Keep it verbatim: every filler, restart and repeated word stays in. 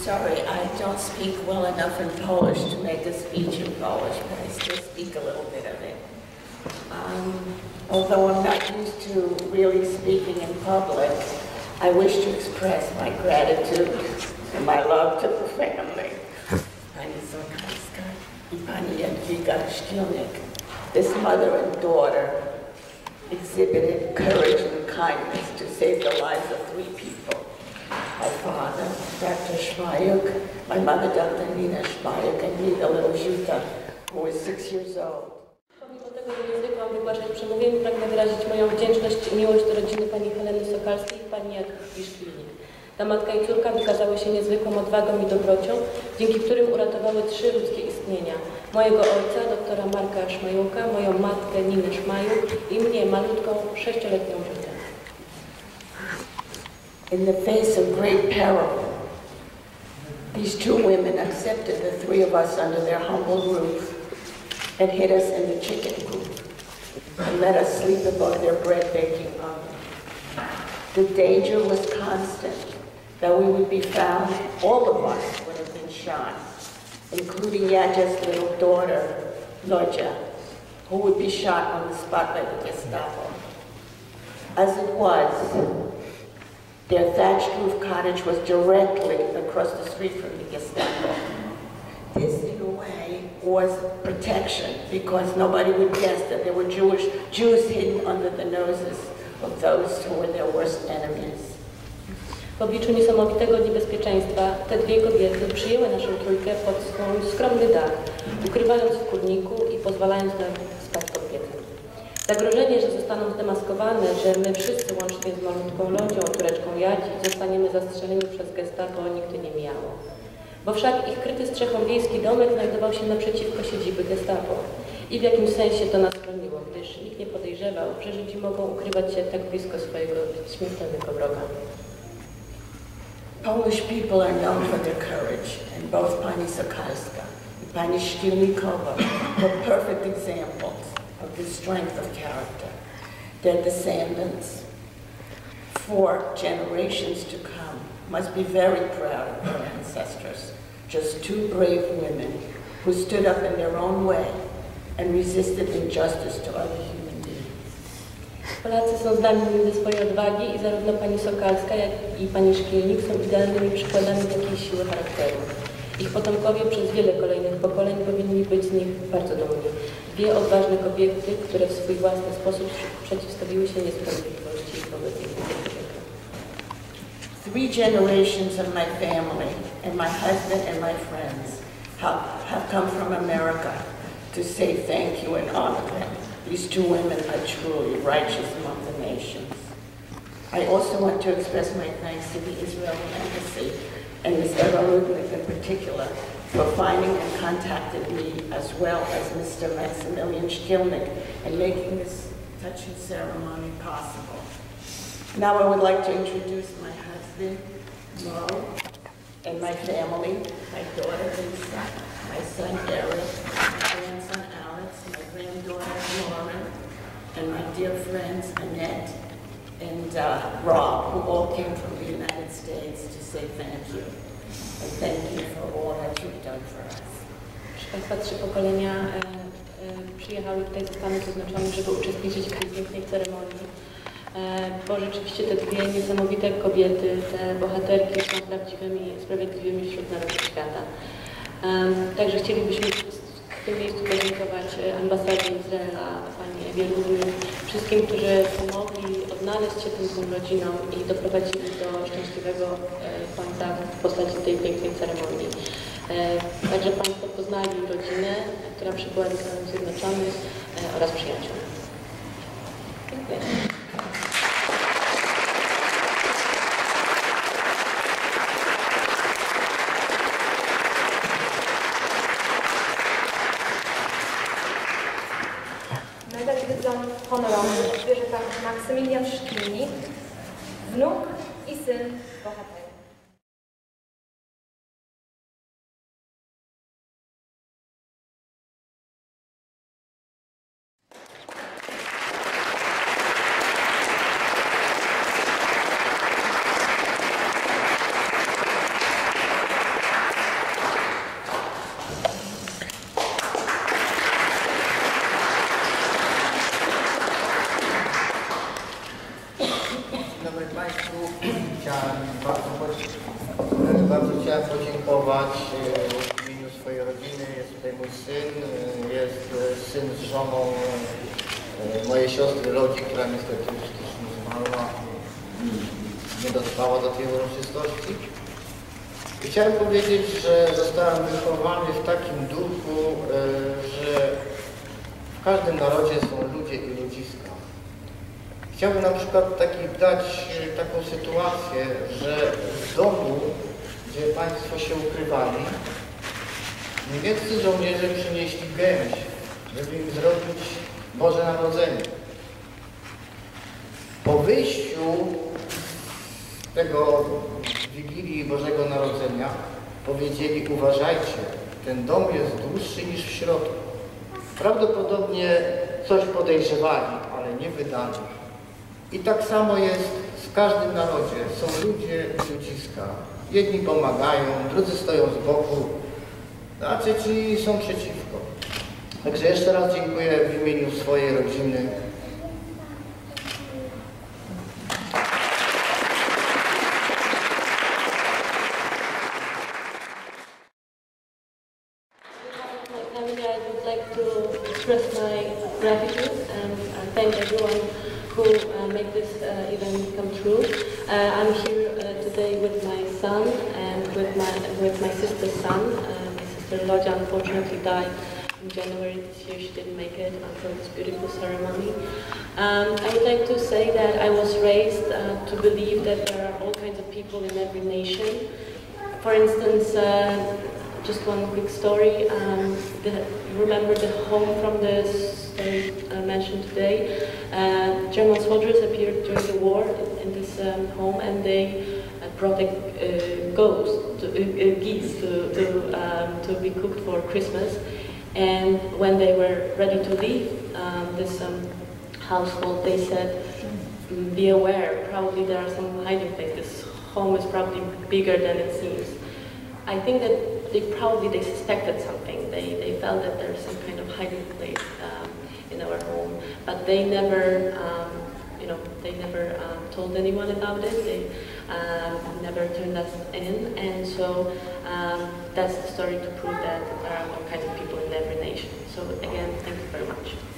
sorry, I don't speak well enough in Polish to make a speech in Polish, but I still speak a little bit of it. Um, although I'm not used to really speaking in public, I wish to express my gratitude and my love to the family. Pani Sokalska and Pani Szkilnik. This mother and daughter exhibited courage and kindness to save the lives of three people. My father, Doctor Szmayuk, my mother, Doctor Nina Szmayuk, and me, the little Juta, who was six years old. Pomimo tego, że nie zwykłam wygłaszać przemówień, pragnę wyrazić moją wdzięczność i miłość do rodziny pani Heleny Sokalskiej i pani Szkilnik. Ta matka i córka wykazały się niezwykłą odwagą i dobrocią, dzięki którym uratowały trzy ludzkie istnienia. Mojego ojca, doktora Marka Szmajuka, moją matkę Ninę Szmajuk i mnie, malutką, sześcioletnią Jutę. In the face of great peril, these two women accepted the three of us under their humble roof and hid us in the chicken coop and let us sleep above their bread-baking oven. The danger was constant that we would be found, all of us would have been shot, including Yaja's little daughter, Lodja, who would be shot on the spot by the Gestapo. As it was, their thatched roof cottage was directly across the street from the Gestapo. This, in a way, was protection because nobody would guess that there were Jewish Jews hidden under the noses of those who were their worst enemies. W obliczu niesamowitego niebezpieczeństwa te dwie kobiety przyjęły naszą trójkę pod swój skromny dach, ukrywając w kurniku i pozwalając nam spać pod piecem. Zagrożenie, że zostaną zdemaskowane, że my wszyscy, łącznie z malutką Lodzią, córeczką Jadzi, zostaniemy zastrzeleni przez Gestapo, nigdy nie mijało. Bo wszak ich kryty strzechą wiejski domek znajdował się naprzeciwko siedziby Gestapo. I w jakimś sensie to nas chroniło, gdyż nikt nie podejrzewał, że Żydzi mogą ukrywać się tak blisko swojego śmiertelnego wroga. Polish people are known for their courage, and both Pani Sokalska and Pani Szkilnikowa were perfect examples of the strength of character. Their descendants, for generations to come, must be very proud of their ancestors, just two brave women who stood up in their own way and resisted injustice to other human beings. Polacy są znani ze swojej odwagi i zarówno pani Sokalska, jak i pani Szkilnik są idealnymi przykładami takiej siły charakteru. Ich potomkowie przez wiele kolejnych pokoleń powinni być z nich bardzo dumni. Dwie odważne kobiety, które w swój własny sposób przeciwstawiły się niesprawiedliwości wobec innych człowieka. Three generations of my family and my husband and my friends have, have come from America to say thank you and honor them. These two women are truly righteous among the nations. I also want to express my thanks to the Israeli Embassy and Miz Eva Rudnick in particular for finding and contacting me, as well as Mister Maximilian Szkilnik, and making this touching ceremony possible. Now I would like to introduce my husband, Mo, and my family, my daughter Lisa, my son Eric, my grandson Alex, my granddaughter Lauren, and my dear friends Annette and uh, Rob, who all came from the United States to say thank you. And thank you for all that you've done for us. Proszę Państwa, trzy pokolenia e, e, przyjechały tutaj ze Stanów Zjednoczonych, żeby uczestniczyć w tej pięknej ceremonii. E, bo rzeczywiście te dwie niesamowite kobiety, te bohaterki są prawdziwymi, sprawiedliwymi wśród narodów świata. E, także chcielibyśmy w tym miejscu podziękować ambasadzie Izraela, pani Ewie Rudnick, wszystkim, którzy pomogli odnaleźć się tym dwóm rodzinom i doprowadzili do szczęśliwego końca w postaci tej pięknej ceremonii. Także Państwo poznali rodzinę, która przybyła do Stanów Zjednoczonych oraz przyjaciół. Dziękuję. Honorowy bierze pan Maksymilian Szkilnik, wnuk i syn bohatera. chciałem podziękować w imieniu swojej rodziny. Jest tutaj mój syn, jest syn z żoną mojej siostry Lodzi, która niestety już też nie zmarła, nie dotrwała do tej uroczystości. I chciałem powiedzieć, że zostałem wychowany w takim duchu, że w każdym narodzie są ludzie i ludziska. Chciałbym na przykład taki, dać taką sytuację, że w domu, gdzie Państwo się ukrywali, niemieccy żołnierze przynieśli gęś, żeby im zrobić Boże Narodzenie. Po wyjściu z tego Wigilii Bożego Narodzenia powiedzieli: uważajcie, ten dom jest dłuższy niż w środku. Prawdopodobnie coś podejrzewali, ale nie wydali. I tak samo jest w każdym narodzie. Są ludzie i ludziska. Jedni pomagają, drudzy stoją z boku, a trzeci są przeciwko. Także jeszcze raz dziękuję w imieniu swojej rodziny. I would like to express my gratitude and uh, thank everyone who uh, made this uh, event come true. Uh, I'm here uh, today with my son and with my with my sister's son. Uh, my sister Lodzia unfortunately died in January this year. She didn't make it until this beautiful ceremony. Um, I would like to say that I was raised uh, to believe that there are all kinds of people in every nation. For instance, uh, just one quick story. Um, the, remember the home from the story uh, mentioned today? Uh, German soldiers appeared during the war in, in this um, home, and they uh, brought a uh, ghost, to, uh, uh, geese to, to, um, to be cooked for Christmas. And when they were ready to leave um, this um, household, they said, be aware, probably there are some hiding places. This home is probably bigger than it seems. I think that they probably they suspected something. They, they felt that there's some kind of hiding place um, in our home, but they never, um, you know, they never um, told anyone about it. They um, never turned us in, and so um, that's the story to prove that there are all kinds of people in every nation. So again, thank you very much.